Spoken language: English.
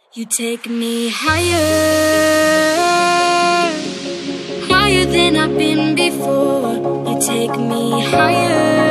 You take me higher, higher than I've been before. You take me higher.